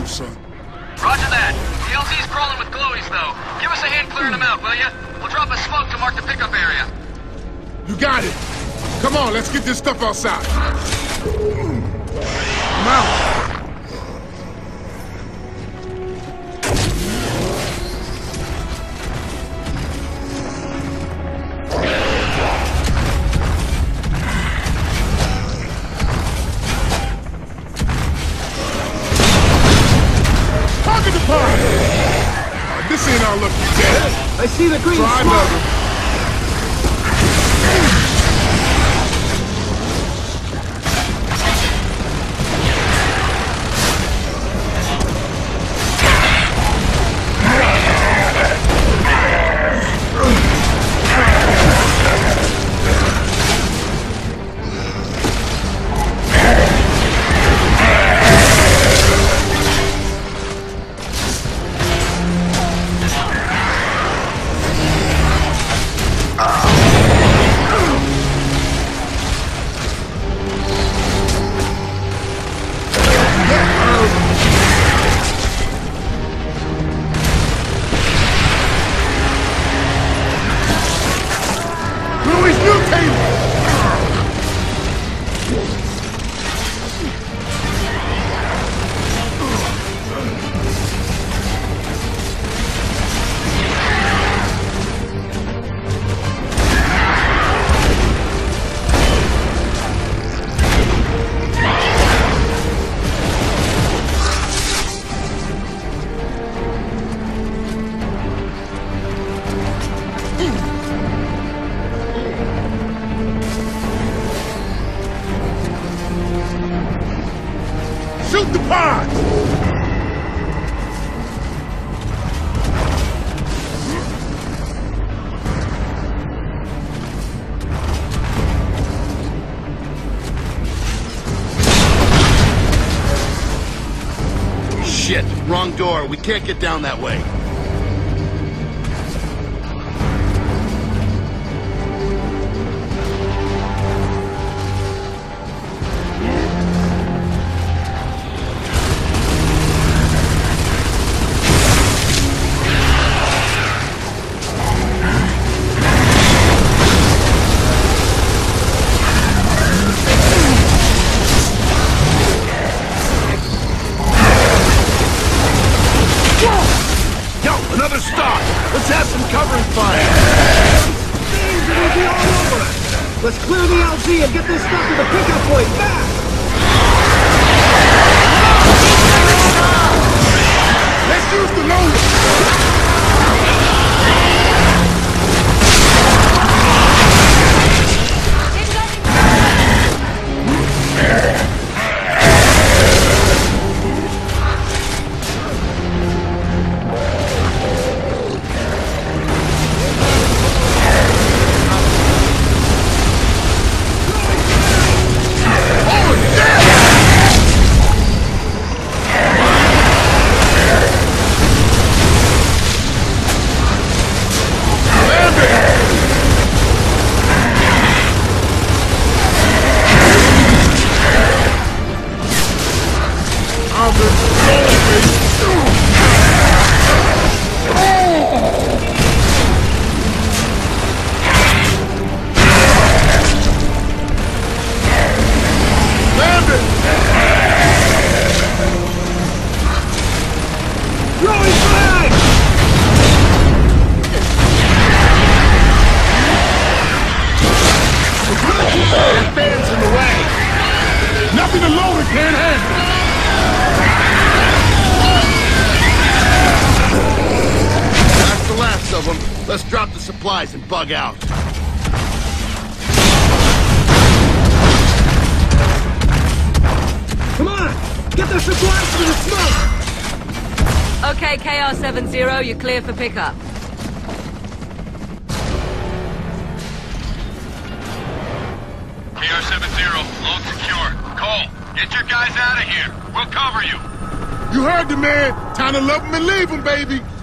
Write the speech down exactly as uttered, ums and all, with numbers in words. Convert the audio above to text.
son. Roger that. The L Z's crawling with glowies, though. Give us a hand clearing them out, will ya? We'll drop a smoke to mark the pickup area. You got it. Come on, let's get this stuff outside. Come out. This ain't our lucky day. I see the green Try smoke. another. Shoot the pod! Shit, wrong door. We can't get down that way. Another stop! Let's have some covering fire! Things will be all over us! Let's clear the L Z and get this stuff to the pickup point fast! Let's use the loader! Nothing alone it can't handle. That's the last of them. Let's drop the supplies and bug out. Come on! Get the supplies to the smoke! Okay, K R seven zero, you're clear for pickup. K R seven zero, load secure. Cole, get your guys out of here. We'll cover you. You heard the man. Time to love him and leave him, baby.